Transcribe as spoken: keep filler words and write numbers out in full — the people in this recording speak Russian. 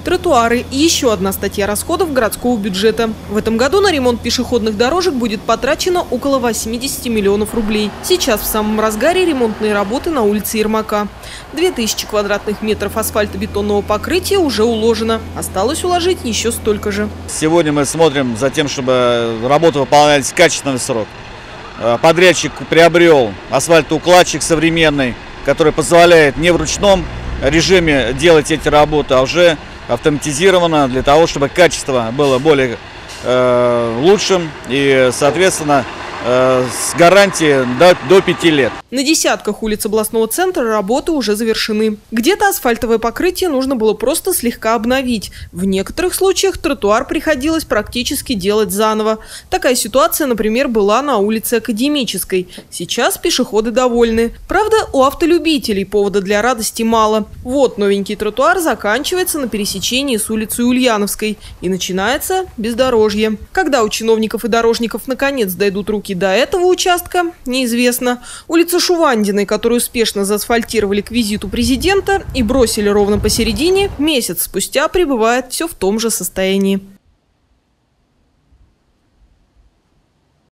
Тротуары – еще одна статья расходов городского бюджета. В этом году на ремонт пешеходных дорожек будет потрачено около восьмидесяти миллионов рублей. Сейчас в самом разгаре ремонтные работы на улице Ермака. Две тысячи квадратных метров асфальтобетонного покрытия уже уложено. Осталось уложить еще столько же. Сегодня мы смотрим за тем, чтобы работы выполнялись в качественный срок. Подрядчик приобрел асфальтоукладчик современный, который позволяет не в ручном режиме делать эти работы, а уже автоматизировано, для того, чтобы качество было более э, лучшим и, соответственно, э, с гарантией до, до пяти лет. На десятках улиц областного центра работы уже завершены. Где-то асфальтовое покрытие нужно было просто слегка обновить. В некоторых случаях тротуар приходилось практически делать заново. Такая ситуация, например, была на улице Академической. Сейчас пешеходы довольны. Правда, у автолюбителей повода для радости мало. Вот новенький тротуар заканчивается на пересечении с улицей Ульяновской. И начинается бездорожье. Когда у чиновников и дорожников наконец дойдут руки до этого участка, неизвестно. Улица Шувандиной, которую успешно заасфальтировали к визиту президента и бросили ровно посередине, месяц спустя пребывает все в том же состоянии.